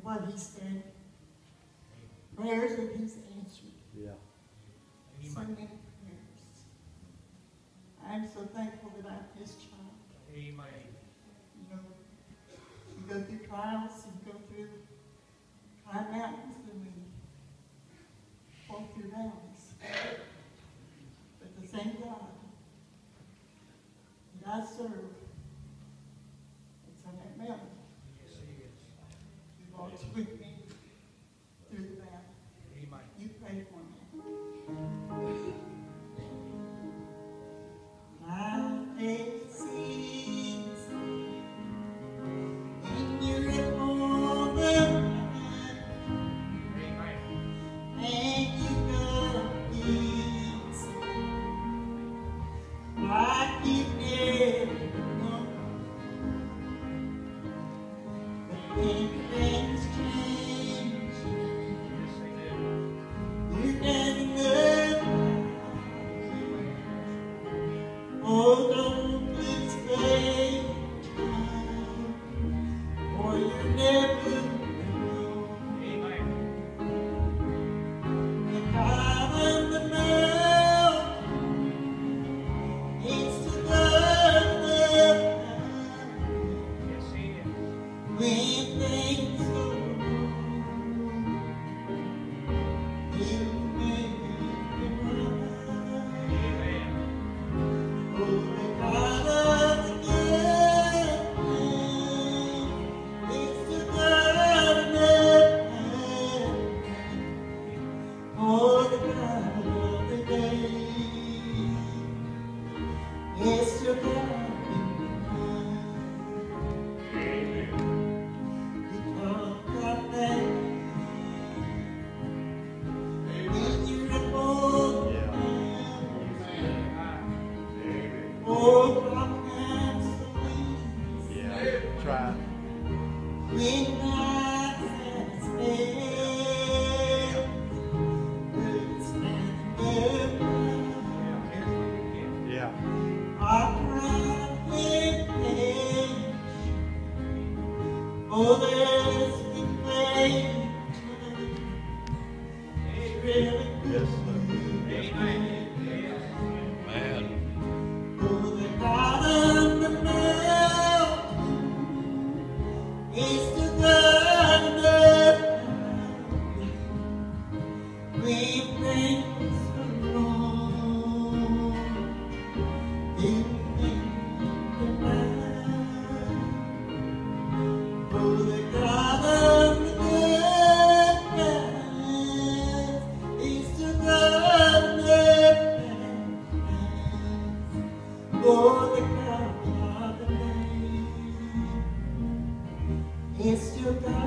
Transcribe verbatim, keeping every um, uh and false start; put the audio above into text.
what he said. Prayers that he's answered. Yeah. So many prayers. I'm so thankful that I'm his child. Amen. You know, you go through trials, you go through high mountains, and we walk through valleys. But the same God that I serve, it's on that mountain. Yes, he is. He walks with me through the valley. Amen. You pray for me. My faith sees in your revolver, and you got peace like you never known. But when things change, you never know. Oh, don't please stay time, or you never know. And I'm the mountain, it's the dark Yes, he is. when things go wrong. You make it right. Amen. Oh, the God of the good, it's the God of the oh, the God of the day, it's the God of Amen. you come from there. When you're a boy, oh, come and sweet. Yeah. Try. When I said stand, good stand up. Yeah. I cried in pain. Oh, there's been pain. It's really Yes, good. Man. Oh, the God of the mountain is the God of the valley. When things are wrong, you make it right. Oh, the God of the good times is the God of the bad. Oh, the God of the day is still God.